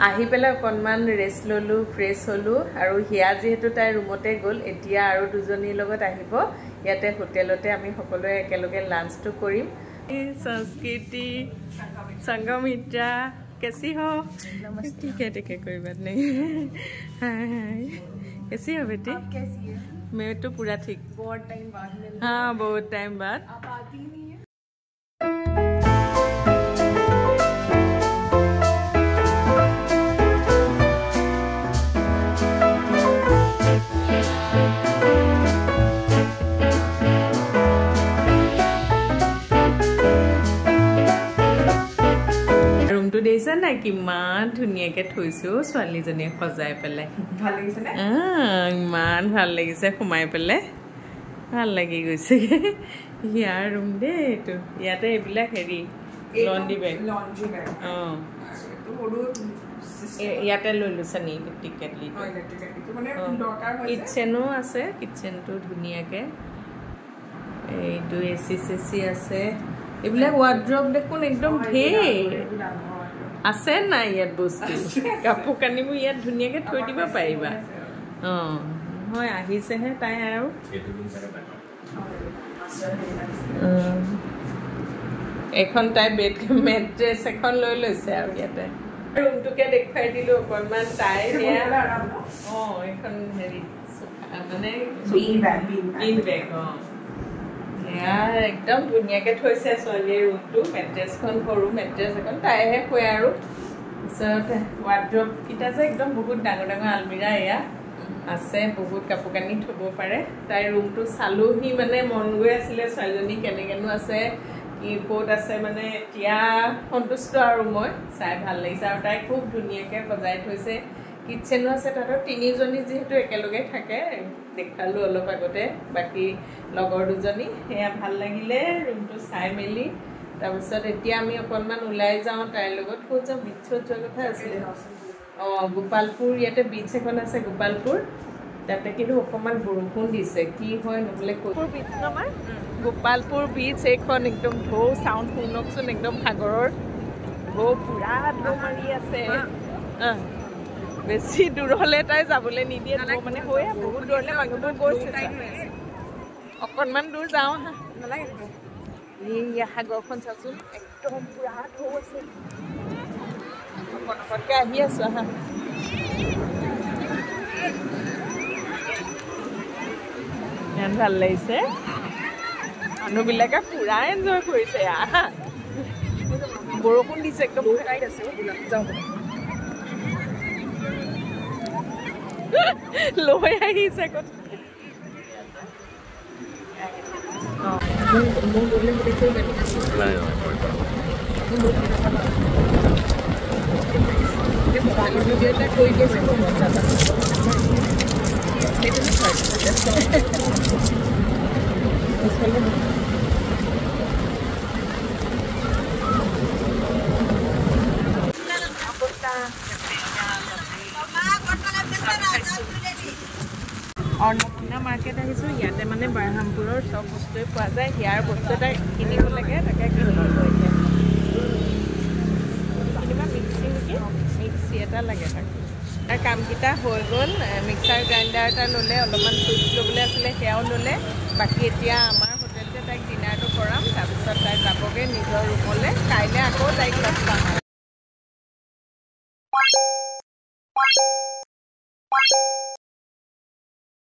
আহি পেলাই অকণমান ৰেষ্ট ললোঁ ফ্ৰেছ হ'লোঁ আৰু হিয়া যিহেতু তাই ৰুমতে গ'ল এতিয়া আৰু দুজনীৰ লগত আহিব ইয়াতে হোটেলতে আমি সকলোৱে একেলগে লাঞ্চটো কৰিম संस्कृति संगमित्रा कैसी हो ठीक है कोई बात नहीं हाय कैसी हो बेटी कैसी है मैं तो पूरा ठीक बहुत टाइम बाद हाँ बहुत टाइम बाद आप आती ही नहीं है দেইছা না কিমান ধুনীয়াকে থৈছো ছোৱালীজনীয়ে সজাই পেলাই ভাল লাগিছে না ইমান ভাল লাগিছে সোমাই পেলাই ভাল লাগি গৈছে ইয়াৰ ৰুম দে এইটো ইয়াতে এইবিলাক হেৰি লণ্ড্ৰি বেগ ইয়াতে লৈ লৈছে নি টিকেট লি কিটচেনো আছে কিটচেনটো ধুনীয়াকে এইটো এচি চেচি আছে এইবিলাক ৱাৰ্ড্ৰব দেখোন একদম ঢেৰ আছে না ইয়াত বস্তু কাপোৰ কানিবোৰ ইয়াত ধুনীয়াকে থৈ দিব পাৰিবা হয় আহিছেহে তাই আৰু এখন তাই বেড মেট্ৰেছ এখন লৈ লৈছে আৰু ইয়াতে ৰুমটোকে দেখুৱাই দিলোঁ অকণমান তাই এইখন হেৰি মানে বিন বেগ একদম ধুনীয়াকে থৈছে ছোৱালীৰ ৰুমটো মেট্ৰেছখন সৰু মেট্ৰেছ এখন তাইহে শুৱে আৰু তাৰপিছত ৱাৰ্ড্ৰব কেইটা যে একদম বহুত ডাঙৰ ডাঙৰ আলমিৰা এয়া আছে বহুত কাপোৰ কানি থ'ব পাৰে তাইৰ ৰুমটো চালোহি মানে মন গৈ আছিলে ছোৱালীজনী কেনেকেনো আছে কি ক'ত আছে মানে এতিয়া সন্তুষ্ট আৰু মই চাই ভাল লাগিছে আৰু তাই খুব ধুনীয়াকৈ সজাই থৈছে কিটচেনো আছে তাহাঁতৰ তিনিজনী যিহেতু একেলগে থাকে দেখালোঁ অলপ আগতে বাকী লগৰ দুজনী সেয়া ভাল লাগিলে ৰুমটো চাই মেলি তাৰপিছত এতিয়া আমি অকণমান ওলাই যাওঁ তাইৰ লগত ক'ত যাওঁ বিচত যোৱাৰ কথা আছিলে গোপালপুৰ ইয়াতে বিচ এখন আছে গোপালপুৰ তাতে কিন্তু অকণমান বৰষুণ দিছে কি হয় নহ'লে বিচ আমাৰ গোপালপুৰ বিচ এইখন একদম ঢৌ চাউণ্ড শুনকচোন একদম সাগৰৰ ঢৌ পুৰা ঢৌ মাৰি আছে বেছি দূৰলৈ তাই যাবলৈ নিদিয়ে মানে হৈ বহুত দূৰলৈ মানুহবোৰ গৈছে অকণমান দূৰ যাওঁ হা নালাগে এই সাগৰখন চাচোন একদম পুৰা ঢৌ আছে অকণ অকণকৈ আহি আছোঁ হা ইমান ভাল লাগিছে মানুহবিলাকে পুৰা এনজয় কৰিছে আহা বৰষুণ দিছে একদম টাইট আছে যাওঁ লৈ আহিছে কথা অন্নপূৰ্ণা মাৰ্কেট আহিছোঁ ইয়াতে মানে বাৰহামপুৰৰ চব বস্তুৱে পোৱা যায় হিয়াৰ বস্তু এটা কিনিব লাগে তাকে কিনিব এতিয়া কিনিবা মিক্সি নেকি মিক্সি এটা লাগে তাক তাৰ কামকেইটা হৈ গ'ল মিক্সাৰ গ্ৰাইণ্ডাৰ এটা ল'লে অলপমান চুইচ ল'বলৈ আছিলে সেয়াও ল'লে বাকী এতিয়া আমাৰ হোটেলতে তাইক ডিনাৰটো কৰাম তাৰপিছত তাই যাবগৈ নিজৰ ৰুমলৈ কাইলৈ আকৌ তাইক লগ পাম